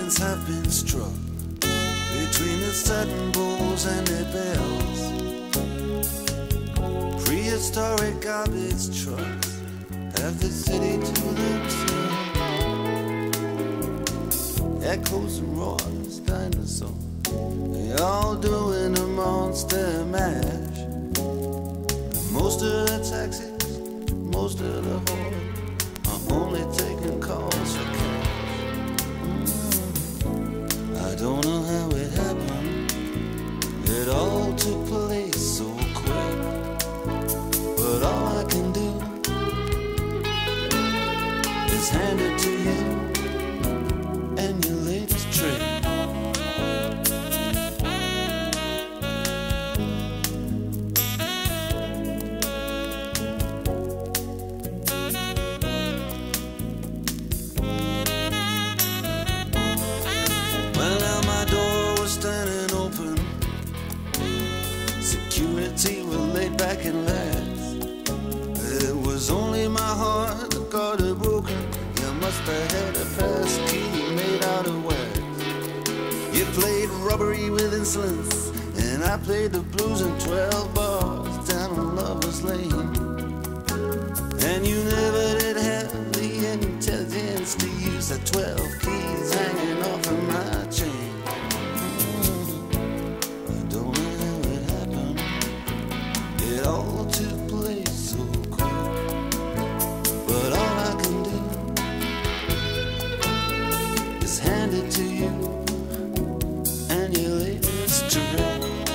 lines have been struck between the satin bowls and their bells. Prehistoric garbage trucks have the city to themselves. Echoes and roars, dinosaurs, they all doing a monster mash. Most of the taxis, most of the whores are only taking calls for cash. I don't know how it happened, it all took place so quick. But all I can do is hand it to you and your latest trick. Well, now my door was standing open, security were laid back and laughed. It was only my heart that got it broken. You must have had a pass key made out of wax. You played robbery with insolence, and I played the blues in 12 bars down on Lover's Lane. And you never did have the intelligence to use the 12 keys hanging off of my chain. I don't know how it happened, it all took place so quick. But all I can do is hand it to you and your latest trick.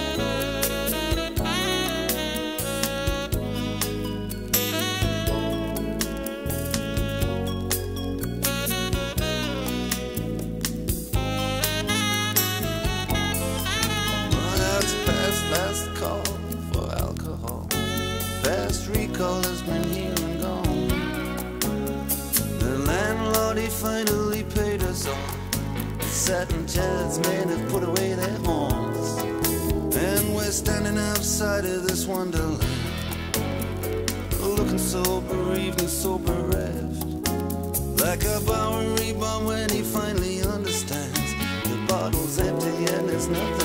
Last call for alcohol, past recall has been here and gone. The landlord, he finally paid us all. The satin chairs men have put away their horns, and we're standing outside of this wonderland, looking so bereaved and so bereft, like a Bowery bum when he finally understands the bottle's empty and there's nothing